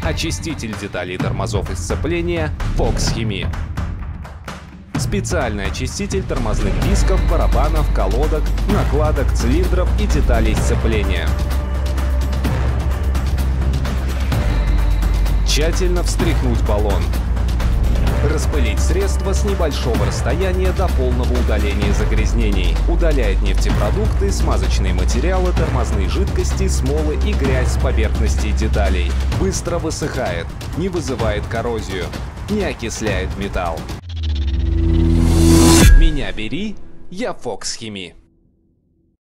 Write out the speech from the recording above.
Очиститель деталей тормозов и сцепления Fox Chemie. Специальный очиститель тормозных дисков, барабанов, колодок, накладок, цилиндров и деталей сцепления. Тщательно встряхнуть баллон. Распылить средство с небольшого расстояния до полного удаления загрязнений. Удаляет нефтепродукты, смазочные материалы, тормозные жидкости, смолы и грязь с поверхностей деталей. Быстро высыхает, не вызывает коррозию, не окисляет металл. Меня бери, я Fox Chemie.